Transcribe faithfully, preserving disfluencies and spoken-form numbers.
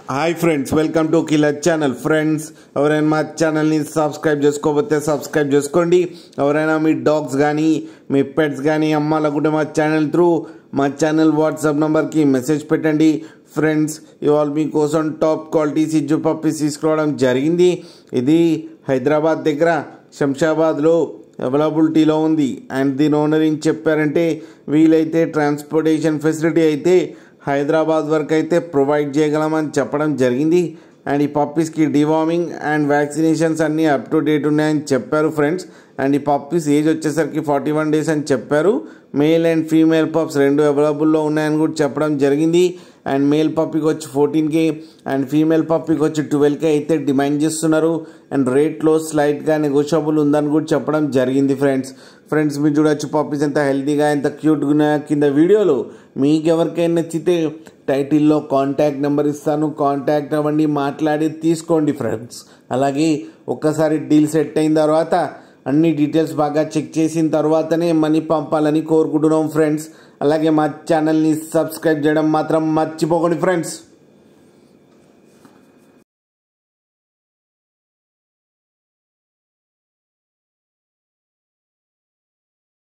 Hi friends, welcome to killer channel. Friends, ఎవరైనా మా ఛానల్ని సబ్స్క్రైబ్ చేసుకోకపోతే సబ్స్క్రైబ్ చేసుకోండి. ఎవరైనా మీ డాగ్స్ కానీ మీ పెట్స్ కానీ అమ్మాలనుకుంటే మా ఛానల్ త్రూ మా ఛానల్ వాట్సాప్ నెంబర్కి మెసేజ్ పెట్టండి. ఫ్రెండ్స్, ఇవాళ మీకోసం టాప్ క్వాలిటీ షిట్జు పప్పీస్ తీసుకురావడం జరిగింది. ఇది హైదరాబాద్ దగ్గర శంషాబాద్లో అవైలబిలిటీలో ఉంది. అండ్ దీని ఓనర్ ఏం చెప్పారంటే, వీలైతే ట్రాన్స్పోర్టేషన్ ఫెసిలిటీ అయితే హైదరాబాద్ వరకు అయితే ప్రొవైడ్ చేయగలమని చెప్పడం జరిగింది. అండ్ ఈ పప్పీస్కి డివార్మింగ్ అండ్ వ్యాక్సినేషన్స్ అన్నీ అప్ టు డేట్ ఉన్నాయని చెప్పారు ఫ్రెండ్స్. అండ్ ఈ పప్పీస్ ఏజ్ వచ్చేసరికి ఫార్టీ వన్ డేస్ అని చెప్పారు. మేల్ అండ్ ఫీమేల్ పప్స్ రెండు అవైలబుల్లో ఉన్నాయని కూడా చెప్పడం జరిగింది. అండ్ మేల్ పప్పీకి వచ్చి ఫోర్టీన్ కే అండ్ ఫీమేల్ పప్పీకి వచ్చి ట్వెల్వ్ కే అయితే డిమాండ్ చేస్తున్నారు. అండ్ రేట్లో స్లైట్గా నెగోషియబుల్ ఉందని కూడా చెప్పడం జరిగింది ఫ్రెండ్స్. ఫ్రెండ్స్, మీరు చూడొచ్చు పప్పీస్ ఎంత హెల్తీగా ఎంత క్యూట్గా ఉన్నాయో కింద వీడియోలో. మీకు ఎవరికైనా నచ్చితే టైటిల్లో కాంటాక్ట్ నెంబర్ ఇస్తాను, కాంటాక్ట్ అవ్వండి, మాట్లాడి తీసుకోండి ఫ్రెండ్స్. అలాగే ఒక్కసారి డీల్ సెట్ అయిన తర్వాత అన్ని డీటెయిల్స్ బాగా చెక్ చేసిన తర్వాతనే మనీ పంపాలని కోరుకుంటున్నాం ఫ్రెండ్స్. అలాగే మా ఛానల్ని సబ్స్క్రైబ్ చేయడం మాత్రం మర్చిపోకండి ఫ్రెండ్స్.